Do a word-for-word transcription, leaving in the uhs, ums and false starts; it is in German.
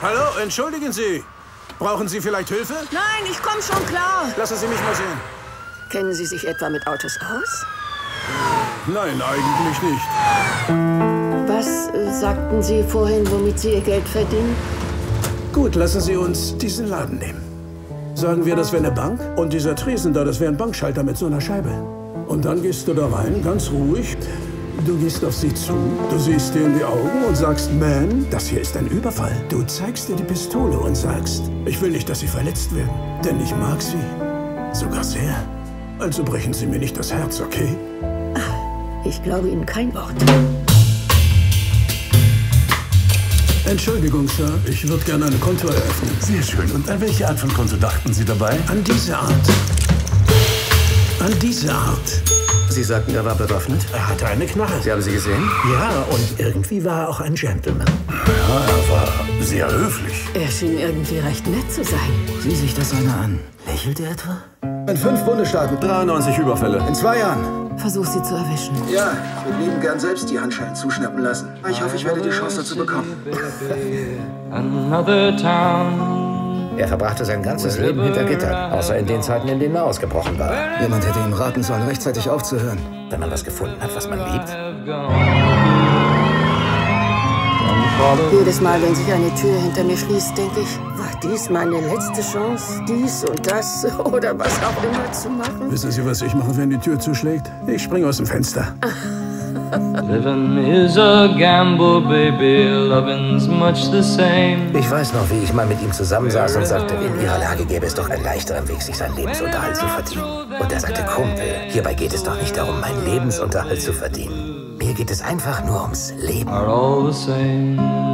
Hallo, entschuldigen Sie. Brauchen Sie vielleicht Hilfe? Nein, ich komme schon klar. Lassen Sie mich mal sehen. Kennen Sie sich etwa mit Autos aus? Nein, eigentlich nicht. Was äh, sagten Sie vorhin, womit Sie Ihr Geld verdienen? Gut, lassen Sie uns diesen Laden nehmen. Sagen wir, das wäre eine Bank und dieser Tresen da, das wäre ein Bankschalter mit so einer Scheibe. Und dann gehst du da rein, ganz ruhig. Du gehst auf sie zu, du siehst dir in die Augen und sagst, Man, das hier ist ein Überfall. Du zeigst dir die Pistole und sagst, ich will nicht, dass Sie verletzt werden, denn ich mag Sie. Sogar sehr. Also brechen Sie mir nicht das Herz, okay? Ich glaube Ihnen kein Wort. Entschuldigung, Sir, ich würde gerne ein Konto eröffnen. Sehr schön. Und an welche Art von Konto dachten Sie dabei? An diese Art. An diese Art. Sie sagten, er war bewaffnet? Er hatte eine Knarre. Sie haben sie gesehen? Ja, und irgendwie war er auch ein Gentleman. Ja, er war sehr höflich. Er schien irgendwie recht nett zu sein. Sieh sich das einer an. Lächelt er etwa? In fünf Bundesstaaten. dreiundneunzig Überfälle. In zwei Jahren. Versuch sie zu erwischen. Ja, ich würde lieben gern selbst die Handschellen zuschnappen lassen. Ich hoffe, ich werde die Chance dazu bekommen. Another town. Er verbrachte sein ganzes Leben hinter Gittern, außer in den Zeiten, in denen er ausgebrochen war. Jemand hätte ihm raten sollen, rechtzeitig aufzuhören. Wenn man was gefunden hat, was man liebt. Jedes Mal, wenn sich eine Tür hinter mir schließt, denke ich, war dies meine letzte Chance, dies und das oder was auch immer zu machen? Wissen Sie, was ich mache, wenn die Tür zuschlägt? Ich springe aus dem Fenster. Living is a gamble, baby. Loving's much the same. Ich weiß noch, wie ich mal mit ihm zusammensaß und sagte, in ihrer Lage gäbe es doch einen leichteren Weg, sich seinen Lebensunterhalt zu verdienen. Und er sagte, Kumpel, hierbei geht es doch nicht darum, meinen Lebensunterhalt zu verdienen. Mir geht es einfach nur ums Leben. Are all the same.